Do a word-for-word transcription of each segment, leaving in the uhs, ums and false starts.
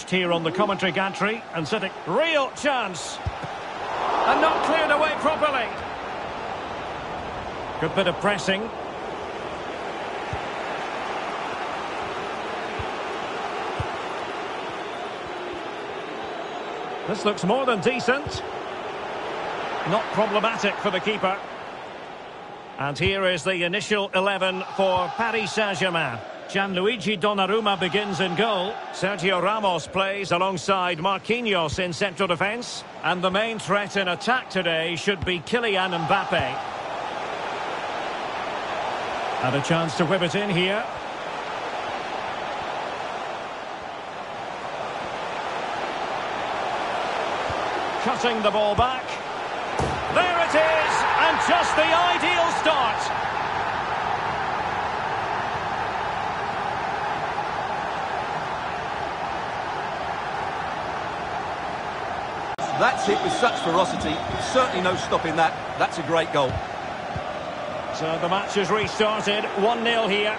left here on the commentary gantry and sitting. Real chance. And not cleared away properly. Good bit of pressing. This looks more than decent. Not problematic for the keeper. And here is the initial eleven for Paris Saint-Germain. Gianluigi Donnarumma begins in goal. Sergio Ramos plays alongside Marquinhos in central defence. And the main threat in attack today should be Kylian Mbappe. And a chance to whip it in here. Cutting the ball back. There it is, and just the ideal start. That's it with such ferocity. Certainly no stopping that. That's a great goal. So the match has restarted. one nil here.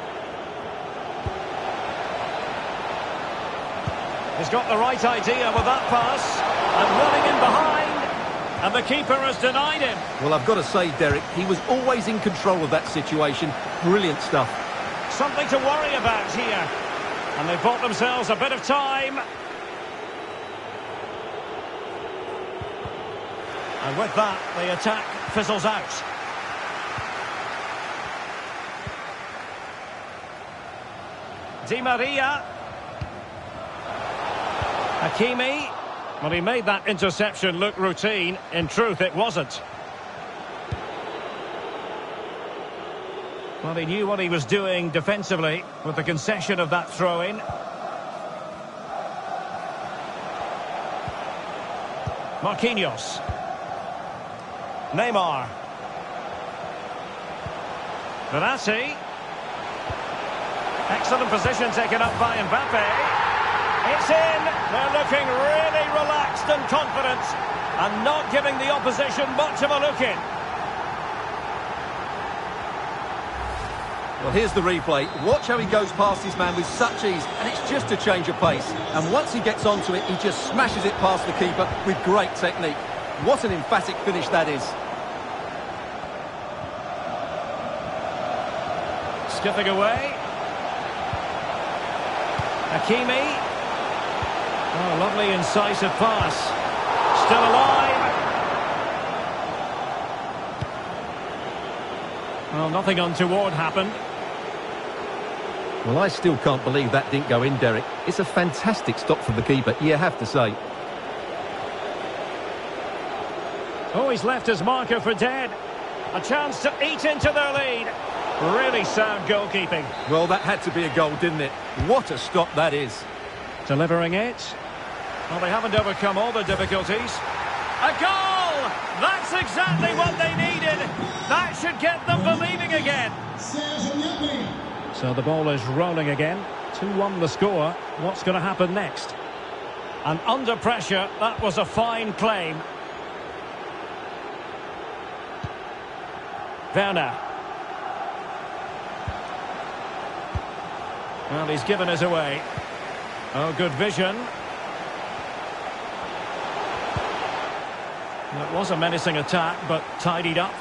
He's got the right idea with that pass. And running in behind. And the keeper has denied him. Well, I've got to say, Derek, he was always in control of that situation. Brilliant stuff. Something to worry about here. And they've bought themselves a bit of time. And with that, the attack fizzles out. Di Maria. Hakimi. Well, he made that interception look routine. In truth, it wasn't. Well, he knew what he was doing defensively with the concession of that throw-in. Marquinhos. Neymar. Verratti. Excellent position taken up by Mbappe. It's in. They're looking really relaxed and confident and not giving the opposition much of a look in. Well, here's the replay. Watch how he goes past his man with such ease, and it's just a change of pace. And once he gets onto it, he just smashes it past the keeper with great technique. What an emphatic finish that is. Skipping away. Hakimi. Oh, lovely incisive pass. Still alive. Well, nothing untoward happened. Well, I still can't believe that didn't go in, Derek. It's a fantastic stop for the keeper, you have to say. Oh, he's left his marker for dead. A chance to eat into their lead. Really sound goalkeeping. Well, that had to be a goal, didn't it? What a stop that is. Delivering it. Well, they haven't overcome all the difficulties. A goal! That's exactly what they needed. That should get them believing again. So the ball is rolling again. two one the score. What's going to happen next? And under pressure, that was a fine claim. Werner. Well, he's given us away. Oh, good vision. It was a menacing attack, but tidied up.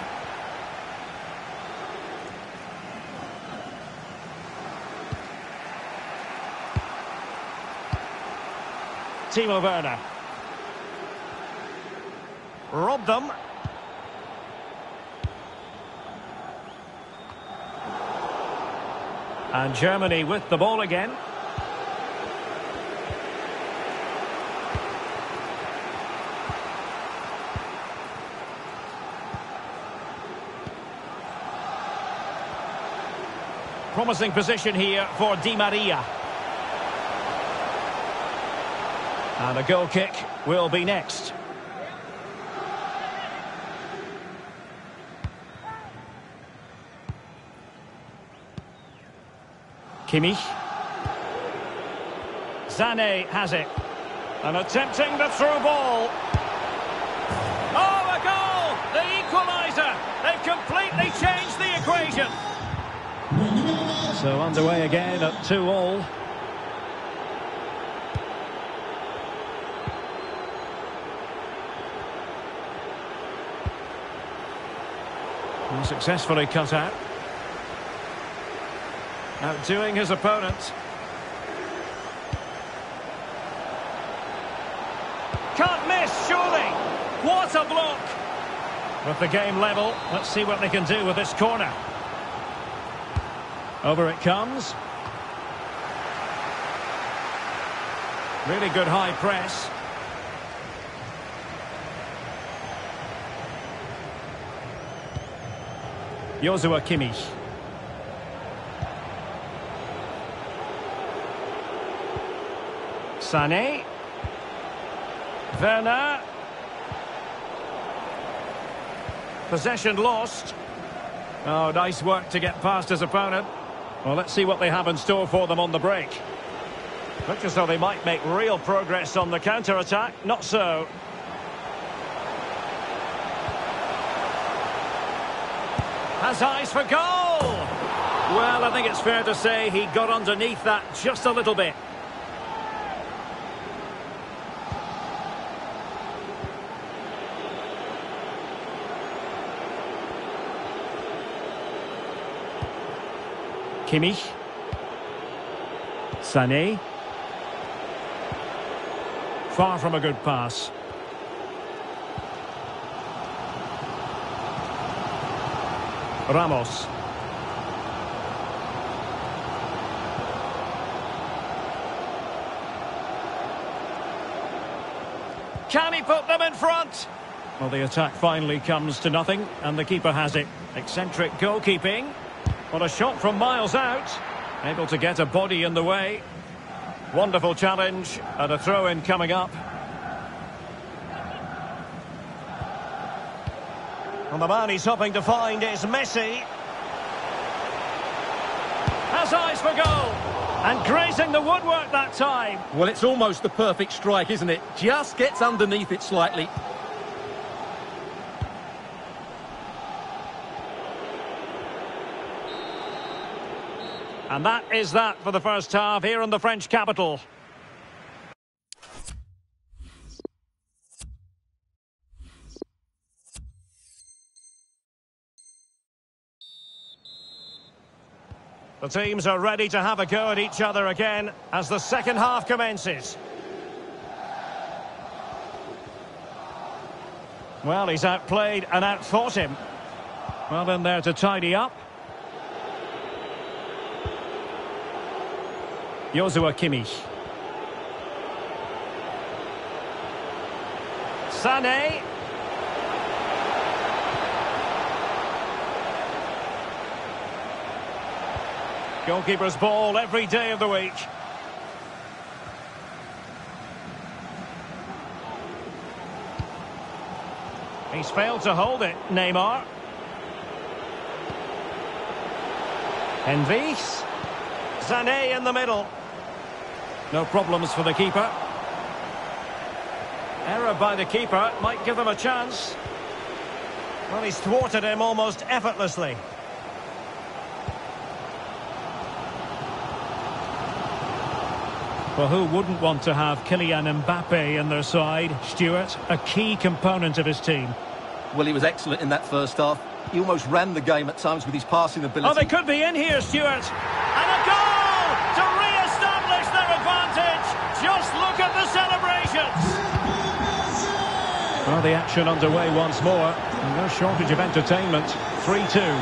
Timo Werner. Robbed them. And Germany with the ball again. Promising position here for Di Maria. And a goal kick will be next. Kimmich. Sané has it. And attempting the through ball. Oh, a goal! The equaliser! They've completely changed the equation. So underway again at two all. And successfully cut out. Outdoing his opponent. Can't miss, surely! What a block! With the game level, let's see what they can do with this corner. Over it comes. Really good high press. Joshua Kimmich. Sané. Werner. Possession lost. Oh, nice work to get past his opponent. Well, let's see what they have in store for them on the break. Looks as though they might make real progress on the counter-attack. Not so. Has eyes for goal! Well, I think it's fair to say he got underneath that just a little bit. Kimmich. Sané. Far from a good pass. Ramos. Can he put them in front? Well, the attack finally comes to nothing, and the keeper has it. Eccentric goalkeeping. What a shot from miles out. Able to get a body in the way. Wonderful challenge, and a throw-in coming up. And the man he's hoping to find is Messi. Has eyes for goal. And grazing the woodwork that time. Well, it's almost the perfect strike, isn't it? Just gets underneath it slightly. And that is that for the first half here in the French capital. The teams are ready to have a go at each other again as the second half commences. Well, he's outplayed and outthought him. Well, in there to tidy up. Joshua Kimmich. Sané. Goalkeeper's ball every day of the week. He's failed to hold it, Neymar. Henrichs. Sané in the middle. No problems for the keeper. Error by the keeper might give them a chance. Well, he's thwarted him almost effortlessly. Well, who wouldn't want to have Kylian Mbappe in their side? Stuart, a key component of his team. Well, he was excellent in that first half. He almost ran the game at times with his passing ability. Oh, they could be in here, Stuart. And a goal to re-establish their advantage. Just look at the celebrations. Well, the action underway once more. And no shortage of entertainment. three two.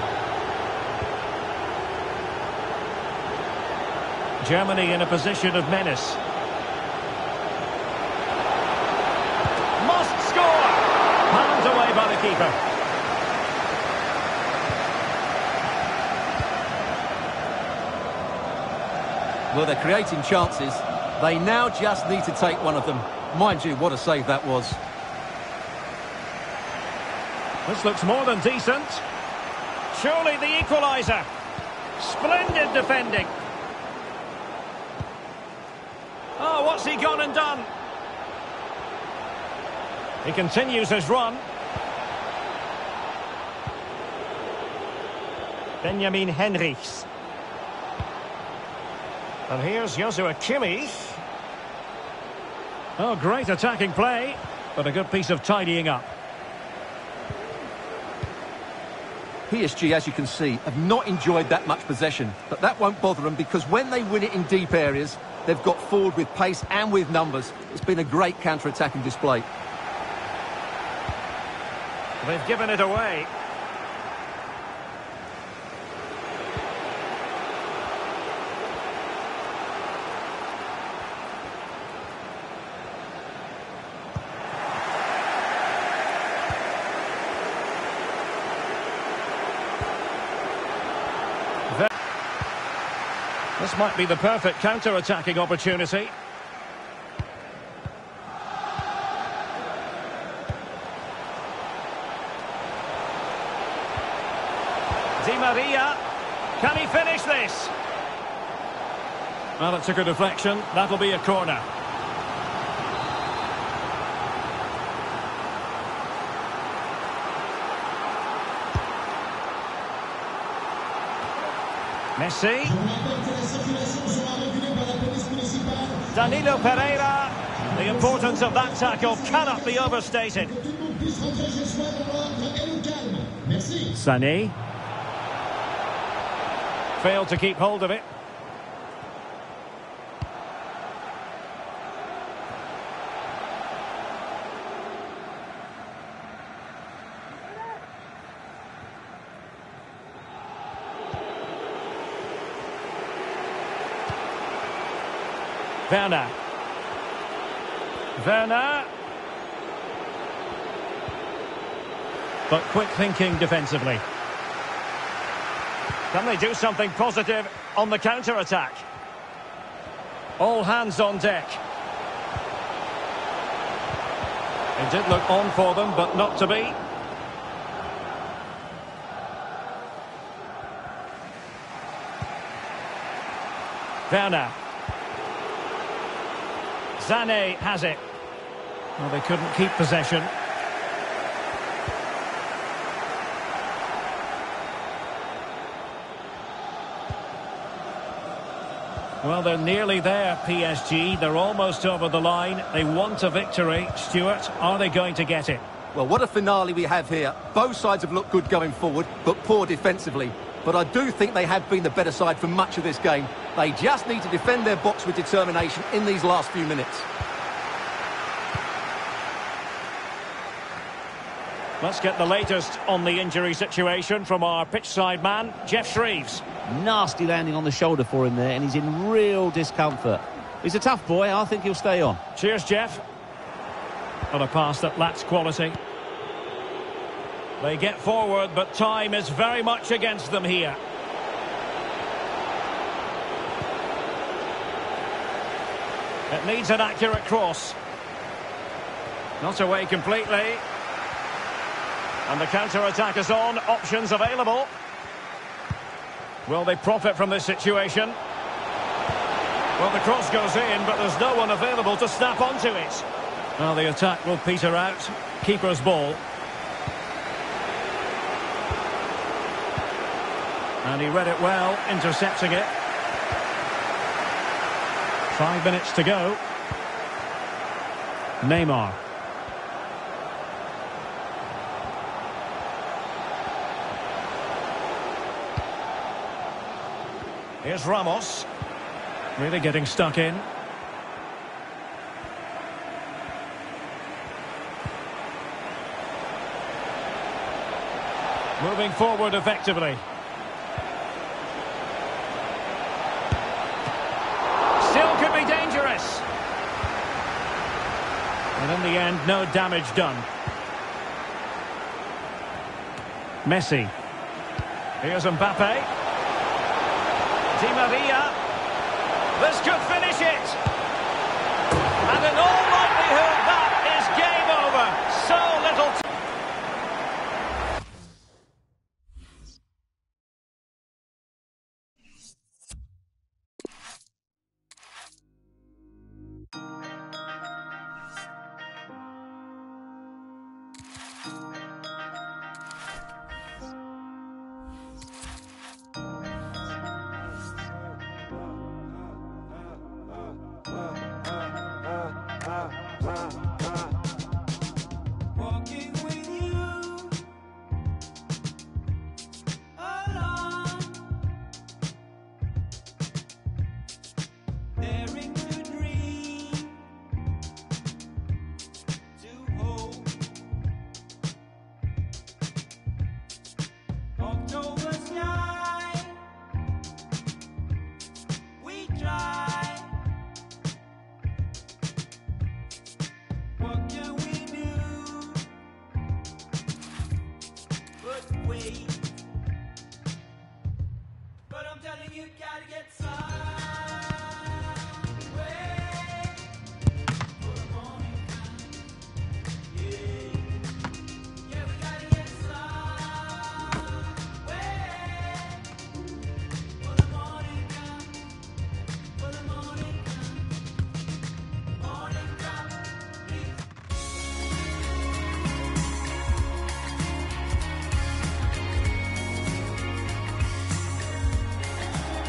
Germany in a position of menace. Must score! Palmed away by the keeper. Well, they're creating chances. They now just need to take one of them. Mind you, what a save that was. This looks more than decent. Surely the equaliser. Splendid defending. Oh, what's he gone and done? He continues his run. Benjamin Henrichs. And here's Joshua Kimmich. Oh, great attacking play, but a good piece of tidying up. P S G, as you can see, have not enjoyed that much possession. But that won't bother them because when they win it in deep areas, they've got forward with pace and with numbers. It's been a great counter-attacking display. They've given it away. This might be the perfect counter-attacking opportunity. Di Maria, can he finish this? Well, it took a deflection. That'll be a corner. Messi. Danilo Pereira. The importance of that tackle cannot be overstated. Sané. Failed to keep hold of it. Werner. Werner. But quick thinking defensively. Can they do something positive on the counter-attack? All hands on deck. It did look on for them, but not to be. Werner. Sané has it. Well, they couldn't keep possession. Well, they're nearly there, P S G. They're almost over the line. They want a victory. Stuart, are they going to get it? Well, what a finale we have here. Both sides have looked good going forward, but poor defensively. But I do think they have been the better side for much of this game. They just need to defend their box with determination in these last few minutes. Let's get the latest on the injury situation from our pitchside man, Geoff Shreeves. Nasty landing on the shoulder for him there, and he's in real discomfort. He's a tough boy. I think he'll stay on. Cheers, Geoff. On a pass that lacks quality. They get forward, but time is very much against them here. It needs an accurate cross. Not away completely. And the counter-attack is on. Options available. Will they profit from this situation? Well, the cross goes in, but there's no one available to snap onto it. Well, the attack will peter out. Keeper's ball. And he read it well, intercepting it. Five minutes to go. Neymar. Here's Ramos. Really getting stuck in. Moving forward effectively. Still could be dangerous. And in the end, no damage done. Messi. Here's Mbappe. Di Maria. This could finish it. And in all likelihood, that is game over. So little time.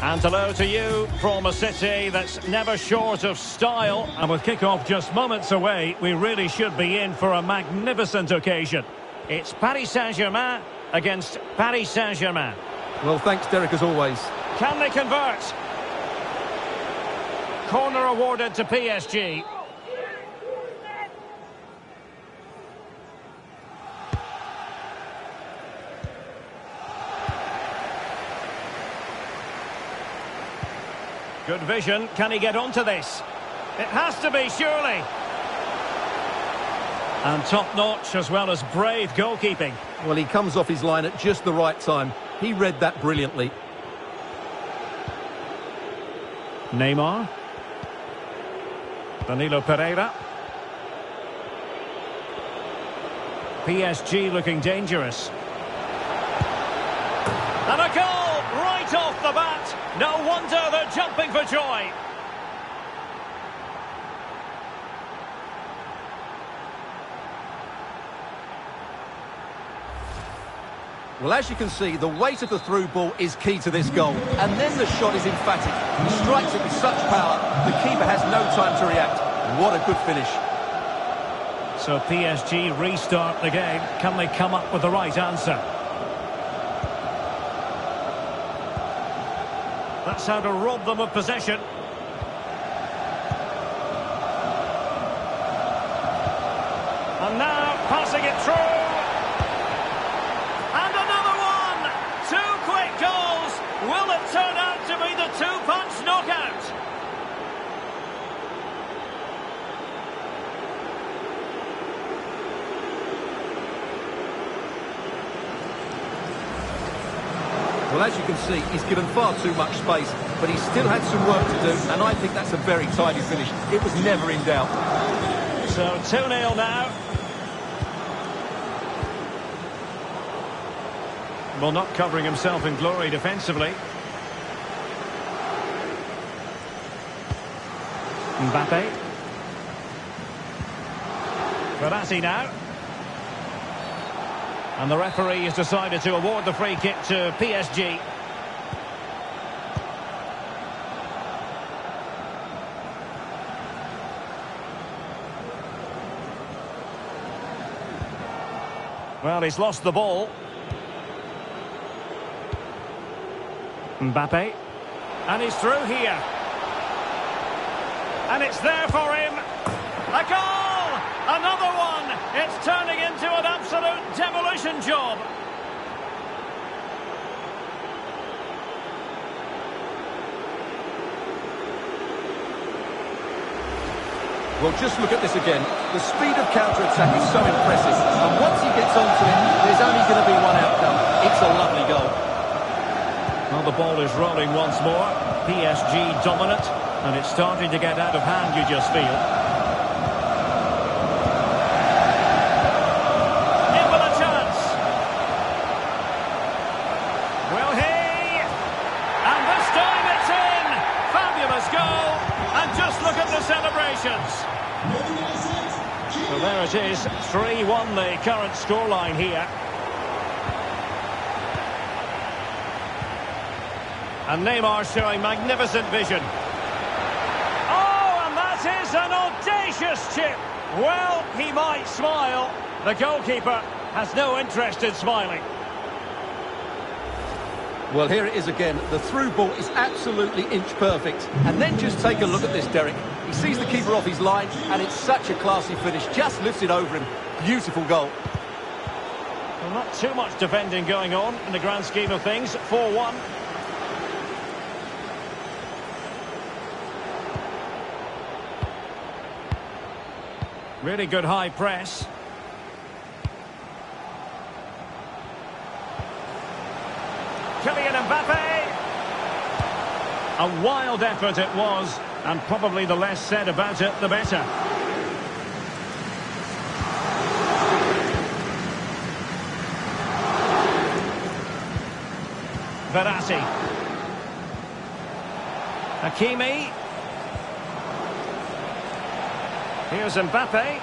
And hello to you from a city that's never short of style. And with kick-off just moments away, we really should be in for a magnificent occasion. It's Paris Saint-Germain against Paris Saint-Germain. Well, thanks, Derek, as always. Can they convert? Corner awarded to P S G. Good vision. Can he get onto this? It has to be, surely. And top-notch as well as brave goalkeeping. Well, he comes off his line at just the right time. He read that brilliantly. Neymar. Danilo Pereira. P S G looking dangerous. And a goal right off the bat. No wonder they're jumping for joy. Well, as you can see, the weight of the through ball is key to this goal. And then the shot is emphatic. He strikes it with such power, the keeper has no time to react. What a good finish. So P S G restart the game. Can they come up with the right answer? That's how to rob them of possession. And now passing it through. And another one! Two quick goals! Will it turn out to be the two-punch knockout? Well, as you can see, he's given far too much space, but he still had some work to do, and I think that's a very tidy finish. It was never in doubt. So two nil now. Well, not covering himself in glory defensively. Mbappe. Verratti now. And the referee has decided to award the free kick to P S G. Well, he's lost the ball. Mbappe. And he's through here. And it's there for him. A goal! Another one! It's turning into an absolute demolition job. Well, just look at this again. The speed of counter-attack is so impressive. And once he gets onto it, there's only going to be one outcome. It's a lovely goal. Well, the ball is rolling once more. P S G dominant. And it's starting to get out of hand, you just feel. In with a chance. Will he? And this time it's in. Fabulous goal. And just look at the celebrations. So there it is. three one the current scoreline here. And Neymar showing magnificent vision. Oh, and that is an audacious chip. Well, he might smile. The goalkeeper has no interest in smiling. Well, here it is again. The through ball is absolutely inch perfect. And then just take a look at this, Derek. He sees the keeper off his line, and it's such a classy finish. Just lifts it over him. Beautiful goal. Well, not too much defending going on in the grand scheme of things. four one. Really good high press. Kylian Mbappe. A wild effort it was, and probably the less said about it, the better. Verratti. Hakimi. Here's Mbappe.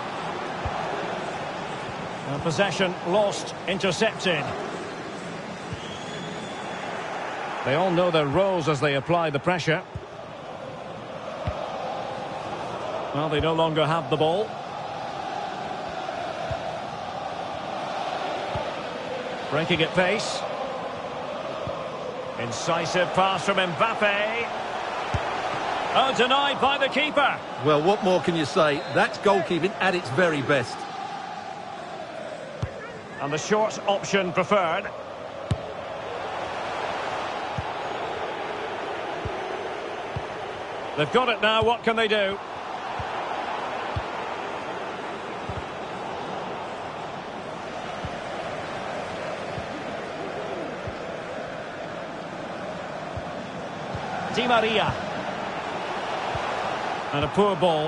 And possession lost, intercepted. They all know their roles as they apply the pressure. Well, they no longer have the ball. Breaking at pace. Incisive pass from Mbappe. Oh, denied by the keeper. Well, what more can you say? That's goalkeeping at its very best. And the short option preferred. They've got it now, what can they do? Di Maria. And a poor ball.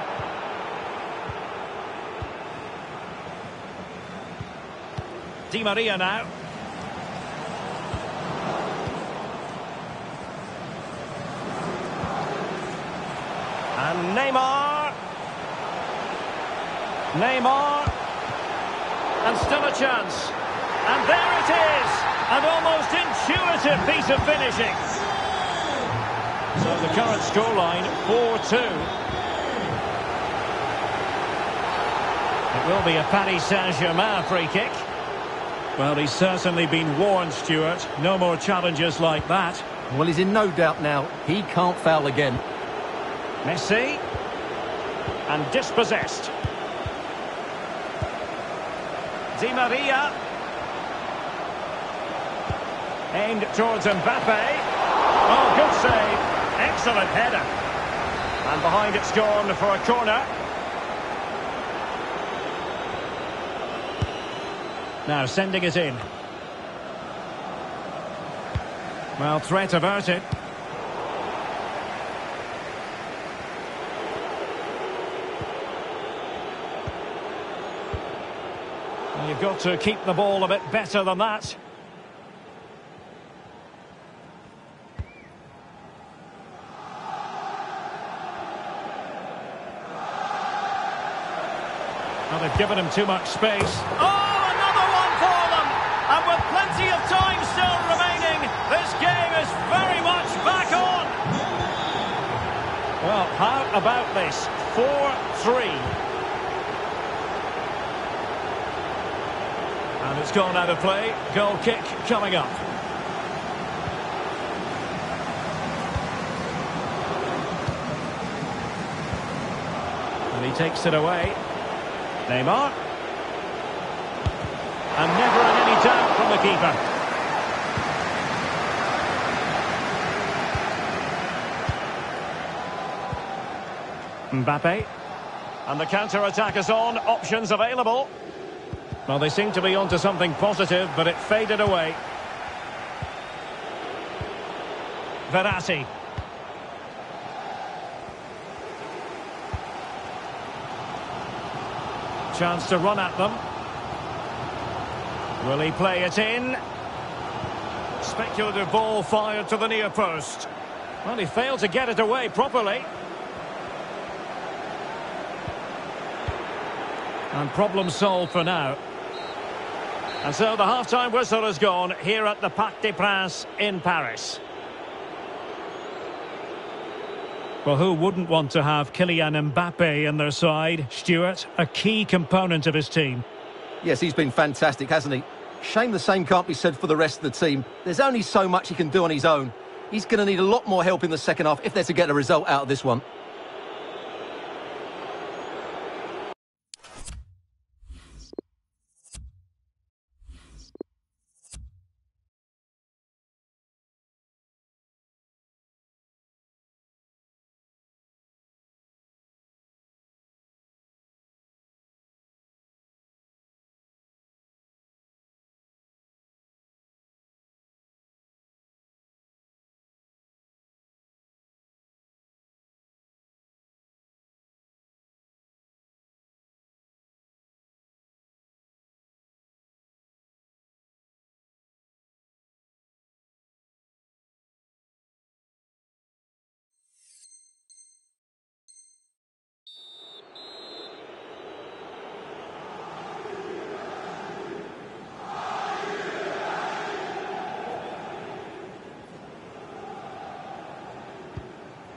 Di Maria now. And Neymar. Neymar. And still a chance. And there it is. An almost intuitive piece of finishing. So the current scoreline, four two. It will be a Paris Saint-Germain free kick. Well, he's certainly been warned, Stuart. No more challenges like that. Well, he's in no doubt now. He can't foul again. Messi. And dispossessed. Di Maria. Aimed towards Mbappe. Oh, good save. Excellent header. And behind it's gone for a corner. Now sending it in. Well, threat averted. Well, you've got to keep the ball a bit better than that. Well, they've given him too much space. Oh! And with plenty of time still remaining, this game is very much back on. Well, how about this? four three. And it's gone out of play. Goal kick coming up. And he takes it away. Neymar. And never in any doubt from the keeper. Mbappe. And the counter-attack is on. Options available. Well, they seem to be onto something positive, but it faded away. Verratti. Chance to run at them. Will he play it in? Speculative ball fired to the near post. Well, he failed to get it away properly. And problem solved for now. And so the half-time whistle has gone here at the Parc des Princes in Paris. Well, who wouldn't want to have Kylian Mbappe in their side? Stuart, a key component of his team. Yes, he's been fantastic, hasn't he? Shame the same can't be said for the rest of the team. There's only so much he can do on his own. He's going to need a lot more help in the second half if they're to get a result out of this one.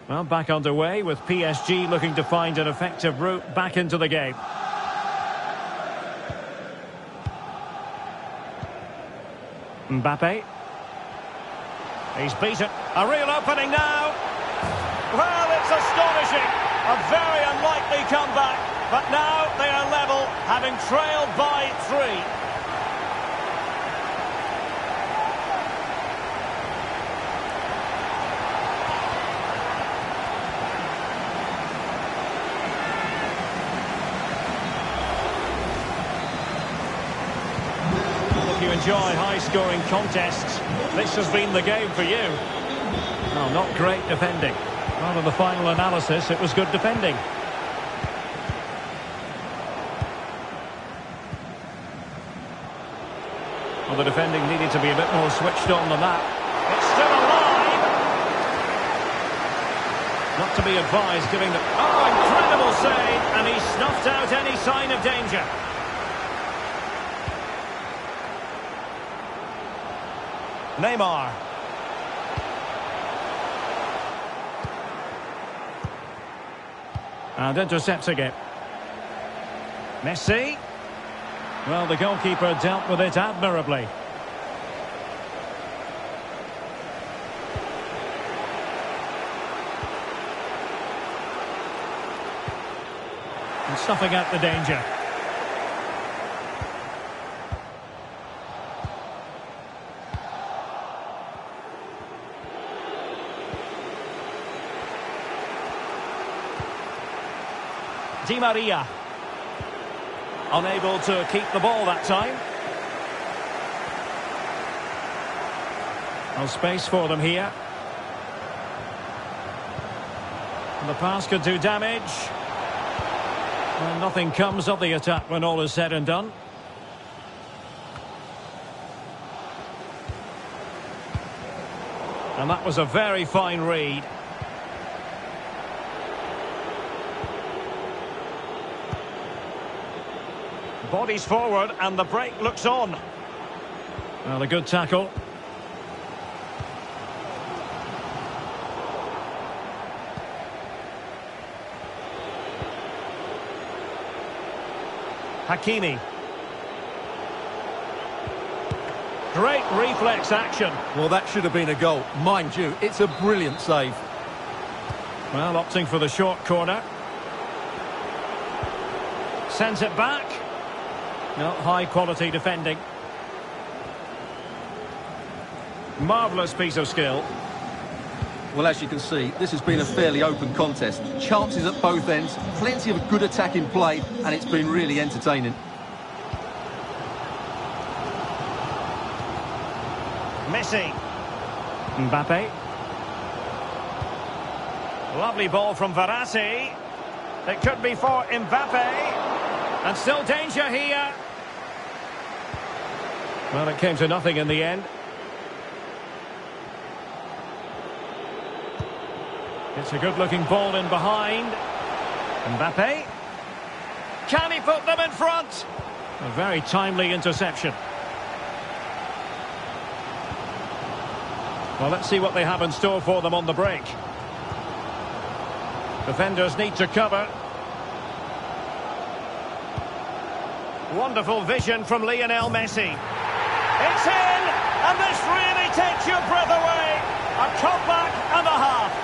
Well, back underway with P S G looking to find an effective route back into the game. Mbappe. He's beaten. A real opening now. Well, it's astonishing. A very unlikely comeback. But now they are level, having trailed by three. If you enjoy high-scoring contests, this has been the game for you. Well, not great defending. Well, in the final analysis, it was good defending. Well, the defending needed to be a bit more switched on than that. It's still alive! Not to be advised, giving the... Oh, incredible save! And he snuffed out any sign of danger. Neymar. And intercepting it. Messi. Well, the goalkeeper dealt with it admirably. And snuffing out the danger. Di Maria. Unable to keep the ball that time. No space for them here. And the pass could do damage. Well, nothing comes of the attack when all is said and done. And that was a very fine read. Bodies forward and the break looks on. Well, a good tackle. Hakimi. Great reflex action. Well, that should have been a goal. Mind you, it's a brilliant save. Well, opting for the short corner. Sends it back. No, high-quality defending. Marvellous piece of skill. Well, as you can see, this has been a fairly open contest. Chances at both ends, plenty of good attacking play, and it's been really entertaining. Messi. Mbappe. Lovely ball from Verratti. It could be for Mbappe. And still danger here. Well, it came to nothing in the end. It's a good-looking ball in behind. Mbappe. Can he put them in front? A very timely interception. Well, let's see what they have in store for them on the break. Defenders need to cover. Wonderful vision from Lionel Messi. It's in, and this really takes your breath away. A comeback and a half.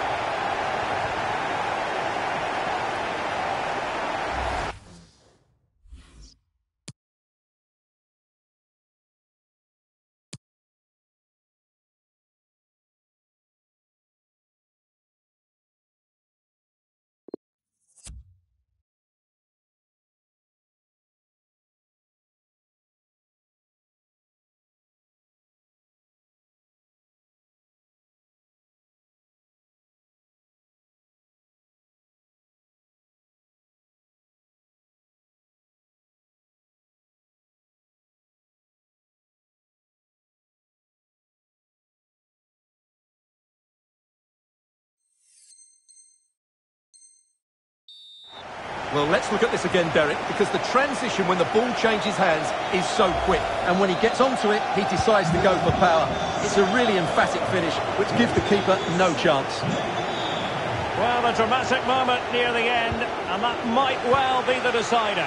Well, let's look at this again, Derek, because the transition when the ball changes hands is so quick. And when he gets onto it, he decides to go for power. It's a really emphatic finish, which gives the keeper no chance. Well, a dramatic moment near the end, and that might well be the decider.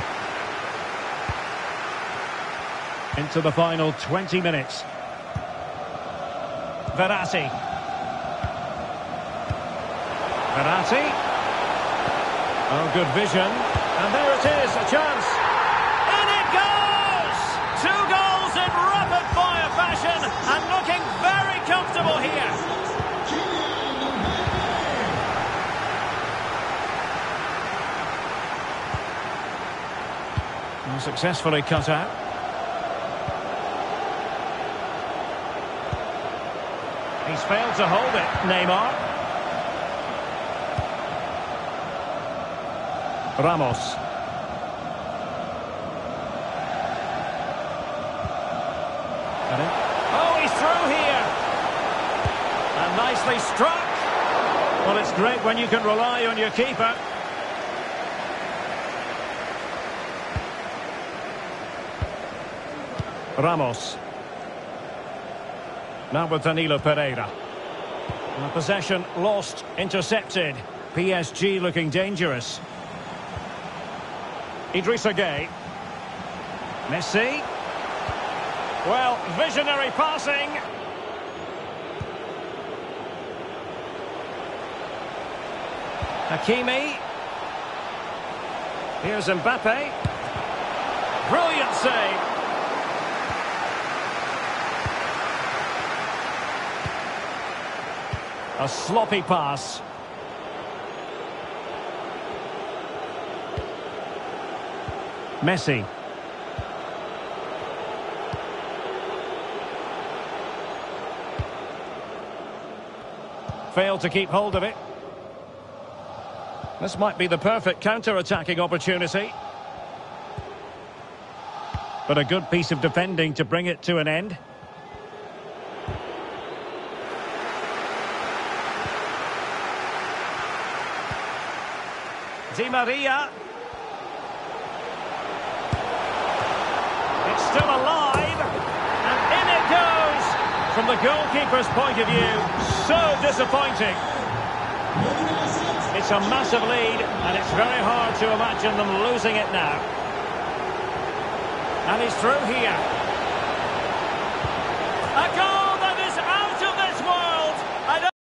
Into the final twenty minutes. Verratti. Verratti. Oh, good vision. And there it is, a chance. In it goes! Two goals in rapid-fire fashion, and looking very comfortable here. And successfully cut out. He's failed to hold it, Neymar. Ramos. Oh, he's through here. And nicely struck. Well, it's great when you can rely on your keeper. Ramos. Now with Danilo Pereira. And the possession lost, intercepted. P S G looking dangerous. Idrissa Gueye. Messi. Well, visionary passing. Hakimi. Here's Mbappe. Brilliant save. A sloppy pass. Messi. Failed to keep hold of it. This might be the perfect counter-attacking opportunity. But a good piece of defending to bring it to an end. Di Maria. It's still alive. And in it goes. From the goalkeeper's point of view, so disappointing. It's a massive lead, and it's very hard to imagine them losing it now. And he's through here. A goal that is out of this world. I don't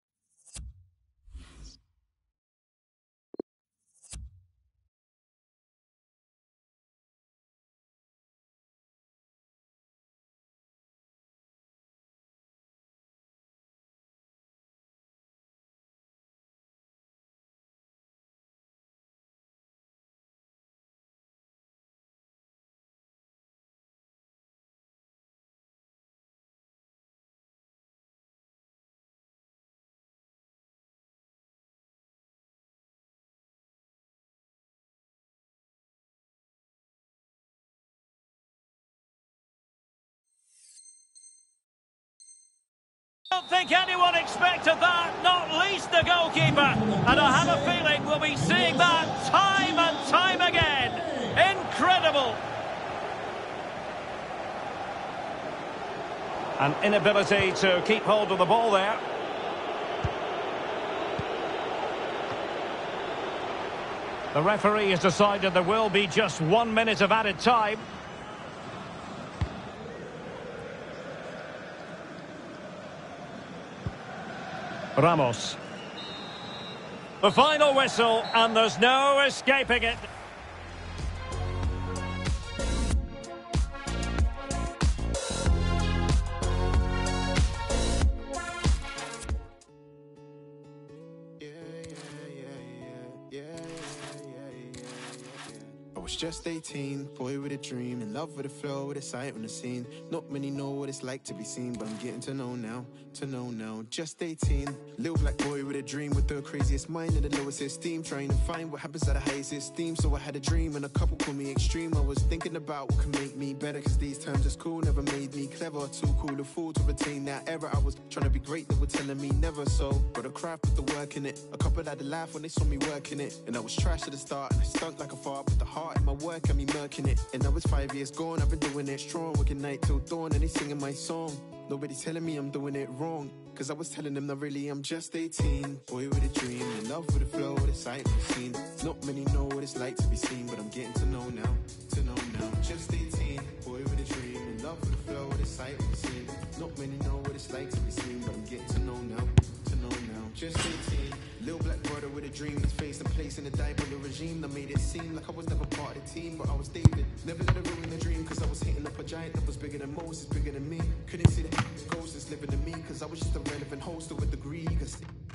I don't think anyone expected that, not least the goalkeeper. And I have a feeling we'll be seeing that time and time again. Incredible. An inability to keep hold of the ball there. The referee has decided there will be just one minute of added time. Ramos. The final whistle, and there's no escaping it. Just eighteen, boy with a dream, in love with the flow, with a sight on the scene. Not many know what it's like to be seen, but I'm getting to know now, to know now. Just eighteen, little black boy with a dream, with the craziest mind and the lowest esteem, trying to find what happens at the highest esteem. So I had a dream and a couple call me extreme. I was thinking about what can make me better, cause these terms is cool, never made me clever. Too cool a fool to retain that error. I was trying to be great, they were telling me never. So got a craft with the work in it. A couple had to laugh when they saw me working it, and I was trash at the start and I stunk like a fart, but the heart in my my work and me murking it. And now it's five years gone, I've been doing it strong, working night till dawn and they singing my song. Nobody's telling me I'm doing it wrong, cause I was telling them that really I'm just eighteen. Boy with a dream, in love with the flow, the sight of the scene. Not many know what it's like to be seen, but I'm getting to know now, to know now. Just eighteen, boy with a dream, in love with the flow, the sight of the scene. Not many know what it's like to be seen, but I'm getting to know now, to know now. Just eighteen, little black brother with a dream, his face and place in the diaper regime that made it seem like I was never part of the team, but I was David. Never let it ruin the dream, cause I was hitting up a giant that was bigger than Moses, bigger than me. Couldn't see the ghost that's living in me, cause I was just a relevant host to a degree. Cause...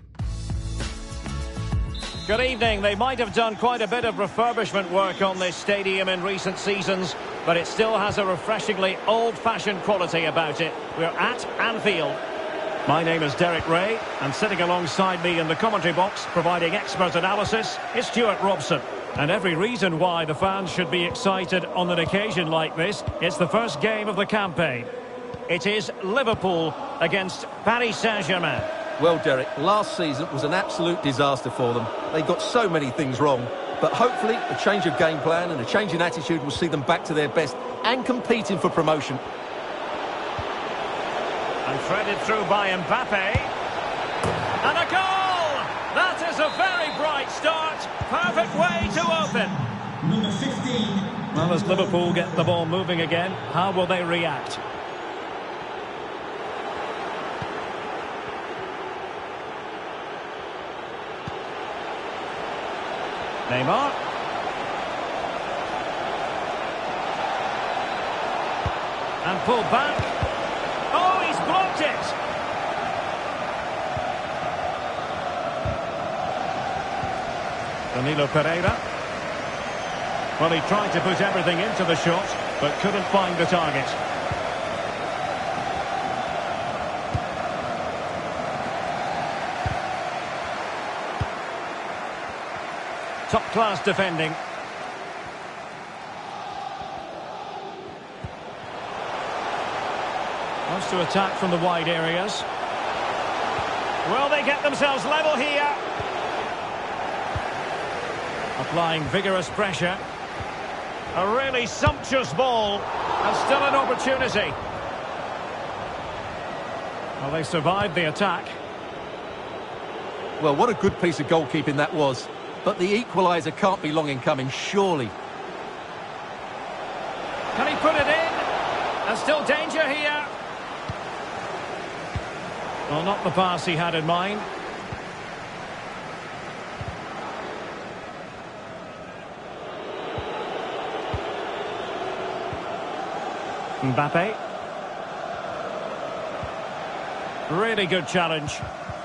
Good evening. They might have done quite a bit of refurbishment work on this stadium in recent seasons, but it still has a refreshingly old-fashioned quality about it. We're at Anfield. My name is Derek Ray, and sitting alongside me in the commentary box, providing expert analysis, is Stuart Robson. And every reason why the fans should be excited on an occasion like this. It's the first game of the campaign. It is Liverpool against Paris Saint-Germain. Well, Derek, last season was an absolute disaster for them. They got so many things wrong. But hopefully, a change of game plan and a change in attitude will see them back to their best and competing for promotion. And threaded through by Mbappe. And a goal! That is a very bright start. Perfect way to open. Number fifteen. Well, as Liverpool get the ball moving again, how will they react? Neymar. And pulled back. Oh, he's blocked it! Danilo Pereira. Well, he tried to put everything into the shot, but couldn't find the target. Top-class defending. Wants to attack from the wide areas. Will they get themselves level here? Applying vigorous pressure. A really sumptuous ball. And still an opportunity. Well, they survived the attack. Well, what a good piece of goalkeeping that was. But the equaliser can't be long in coming, surely. Can he put it in? And still danger here. Well, not the pass he had in mind. Mbappe. Really good challenge.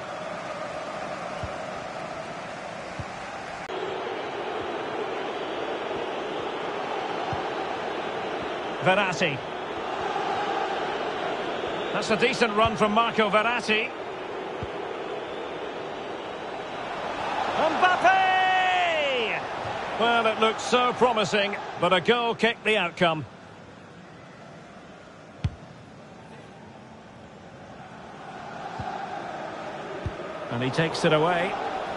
Verratti. That's a decent run from Marco Verratti. Mbappe! Well, it looked so promising, but a goal kicked the outcome. And he takes it away.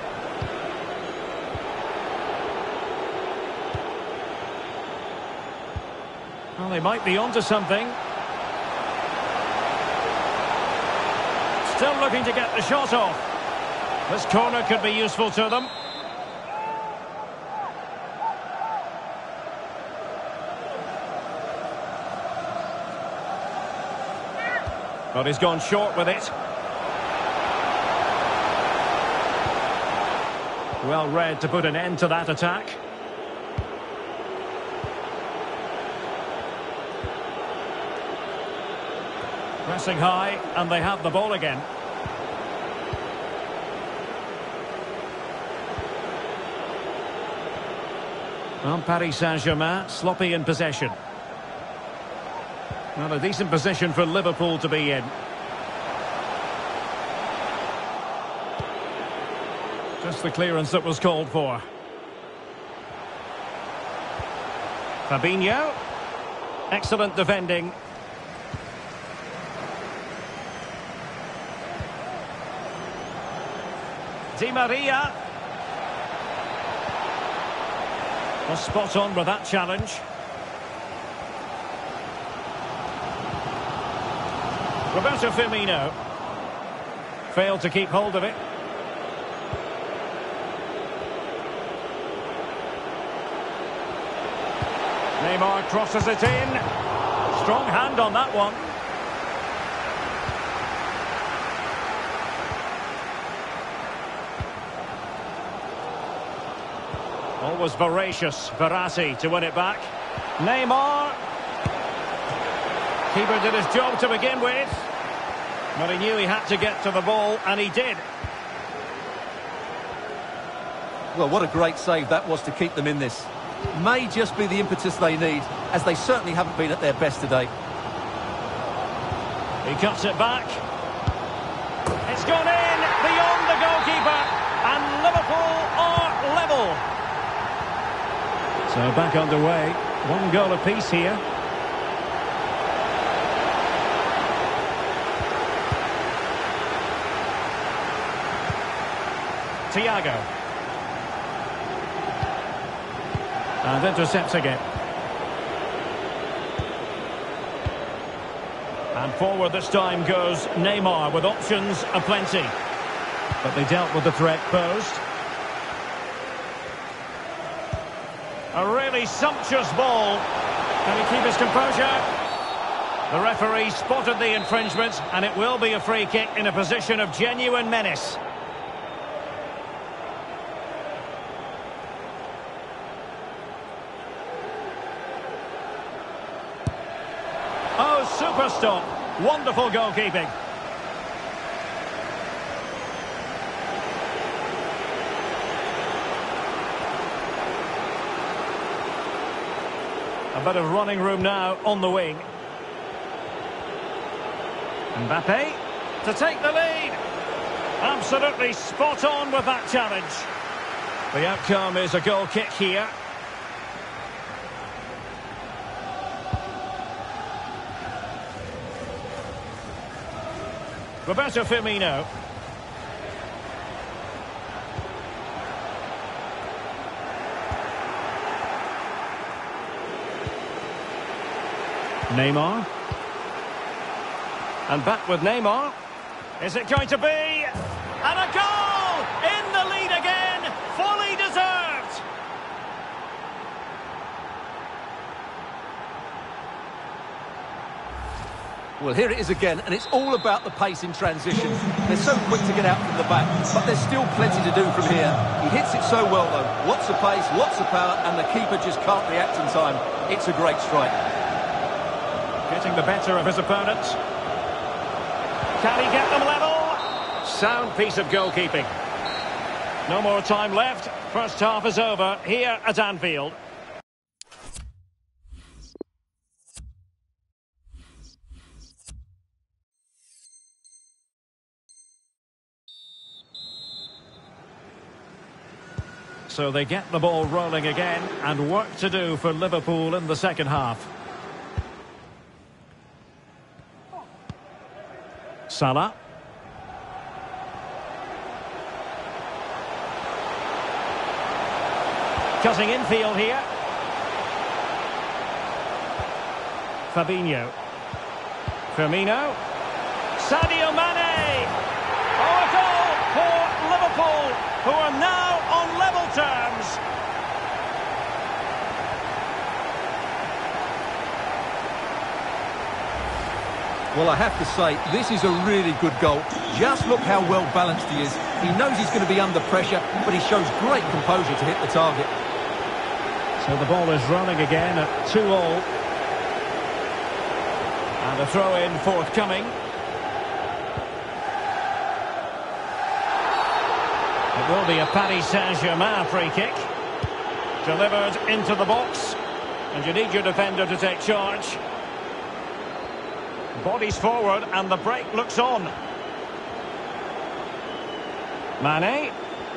Well, they might be onto something. Still looking to get the shot off. This corner could be useful to them. But he's gone short with it. Well read to put an end to that attack. Pressing high, and they have the ball again. Well, Paris Saint-Germain, sloppy in possession. Well, a decent position for Liverpool to be in. Just the clearance that was called for. Fabinho. Excellent defending. Di Maria. Was spot on with that challenge. Roberto Firmino failed to keep hold of it. Neymar crosses it in. Strong hand on that one. Always voracious, Verratti to win it back. Neymar. Keeper did his job to begin with. But he knew he had to get to the ball, and he did. Well, what a great save that was to keep them in this. May just be the impetus they need, as they certainly haven't been at their best today. He cuts it back. It's gone in beyond the goalkeeper, and Liverpool are level. So back underway. One goal apiece here. Thiago. And intercepts again. And forward this time goes Neymar with options aplenty. But they dealt with the threat posed. A really sumptuous ball. Can he keep his composure? The referee spotted the infringement, and it will be a free kick in a position of genuine menace. Oh, super stop. Wonderful goalkeeping. A bit of running room now on the wing. Mbappe to take the lead. Absolutely spot on with that challenge. The outcome is a goal kick here. Roberto Firmino. Neymar. And back with Neymar. Is it going to be? And a goal! In the lead again! Fully deserved! Well, here it is again, and it's all about the pace in transition. They're so quick to get out from the back, but there's still plenty to do from here. He hits it so well, though. Lots of pace, lots of power, and the keeper just can't react in time. It's a great strike. Getting the better of his opponent. Can he get them level? Sound piece of goalkeeping. No more time left. First half is over here at Anfield. So they get the ball rolling again, and work to do for Liverpool in the second half. Salah. Cutting infield here. Fabinho. Firmino. Sadio Mane. Oh, a goal for Liverpool, who are now on level terms. Well, I have to say, this is a really good goal. Just look how well balanced he is. He knows he's going to be under pressure, but he shows great composure to hit the target. So the ball is rolling again at two all. And a throw-in forthcoming. It will be a Paris Saint-Germain free kick. Delivered into the box. And you need your defender to take charge. Bodies forward, and the break looks on. Mane.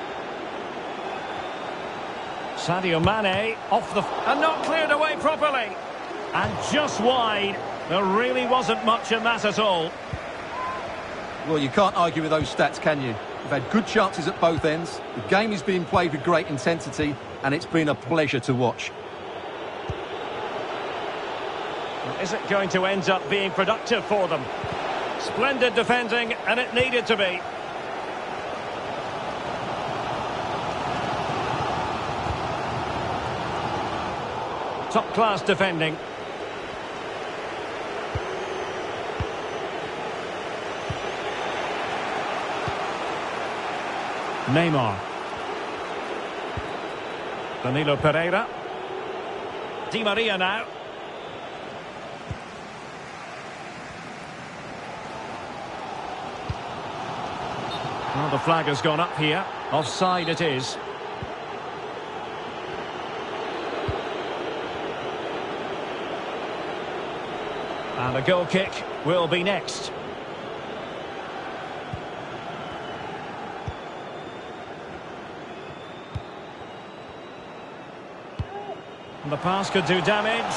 Sadio Mane off the... and not cleared away properly. And just wide. There really wasn't much in that at all. Well, you can't argue with those stats, can you? We've had good chances at both ends. The game is being played with great intensity, and it's been a pleasure to watch. Is it going to end up being productive for them? Splendid defending, and it needed to be. Top-class defending. Neymar. Danilo Pereira. Di Maria now. Well, the flag has gone up here. Offside it is. And the goal kick will be next. And the pass could do damage.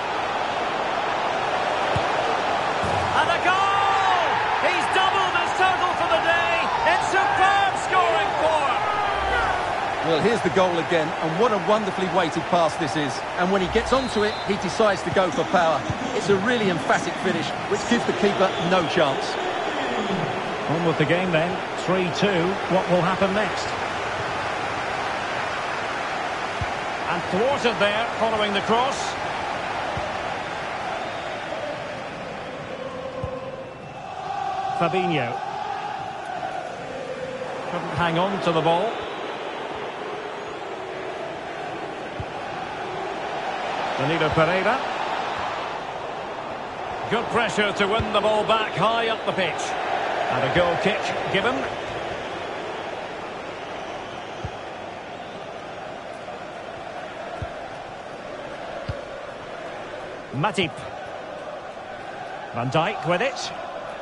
And a goal! He's doubled his total for the day. It's superb scoring form. Well, here's the goal again, and what a wonderfully weighted pass this is. And when he gets onto it, he decides to go for power. It's a really emphatic finish, which gives the keeper no chance. On with the game then. three two. What will happen next? And thwarted there, following the cross. Fabinho. Couldn't hang on to the ball. Danilo Pereira. Good pressure to win the ball back high up the pitch. And a goal kick given. Matip. Van Dijk with it.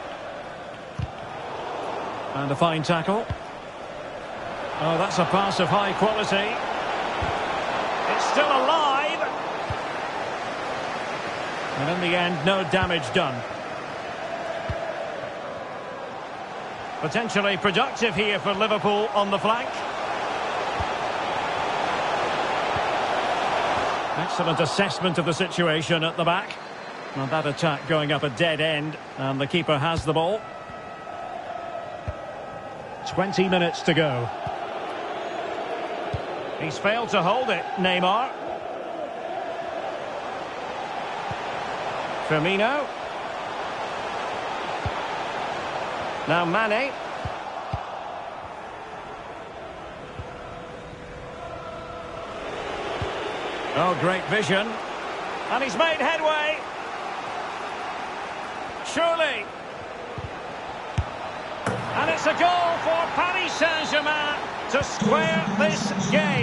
And a fine tackle. Oh, that's a pass of high quality. It's still alive. And in the end, no damage done. Potentially productive here for Liverpool on the flank. Excellent assessment of the situation at the back. And that attack going up a dead end, and the keeper has the ball. twenty minutes to go. He's failed to hold it, Neymar. Firmino. Now Mane. Oh, great vision. And he's made headway. Surely. And it's a goal for Paris Saint-Germain to square this game.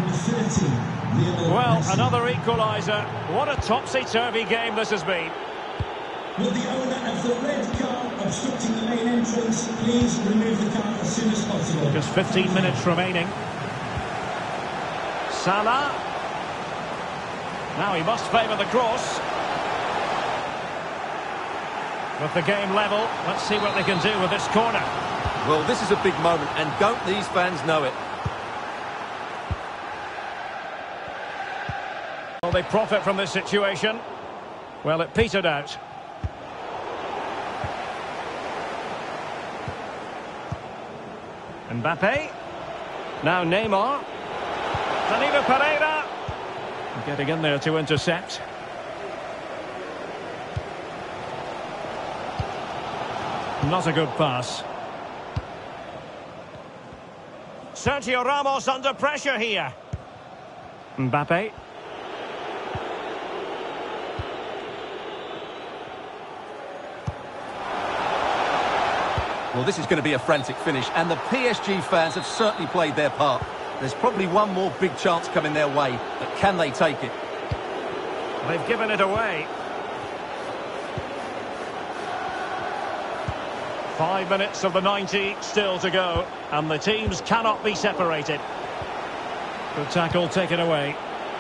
Well, another equaliser. What a topsy-turvy game this has been. Will the owner of the red car obstructing the main entrance please remove the car as soon as possible? Just fifteen minutes remaining. Salah. Now he must favour the cross. With the game level, let's see what they can do with this corner. Well, this is a big moment, and don't these fans know it? Will they profit from this situation? Well, it petered out. Mbappe. Now Neymar. Danilo Pereira. Getting in there to intercept. Not a good pass. Sergio Ramos under pressure here. Mbappe. Well, this is going to be a frantic finish, and the P S G fans have certainly played their part. There's probably one more big chance coming their way, but can they take it? They've given it away. Five minutes of the ninety still to go, and the teams cannot be separated. Good tackle taken away.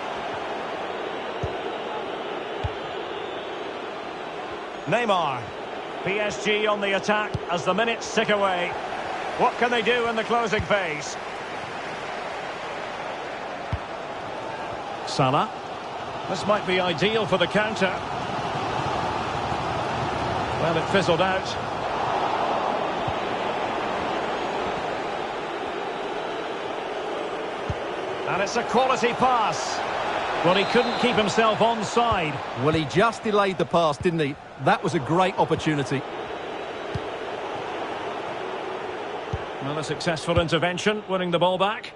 Neymar. P S G on the attack as the minutes tick away. What can they do in the closing phase? Salah. This might be ideal for the counter. Well, it fizzled out. And it's a quality pass. Well, he couldn't keep himself onside. Well, he just delayed the pass, didn't he? That was a great opportunity. Well, a successful intervention, winning the ball back.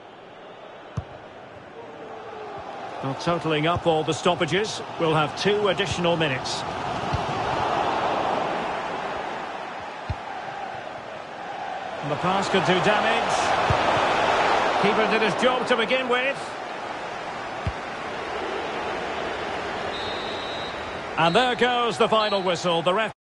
Well, totalling up all the stoppages, we'll have two additional minutes. And the pass could do damage. Keeper did his job to begin with. And there goes the final whistle. The ref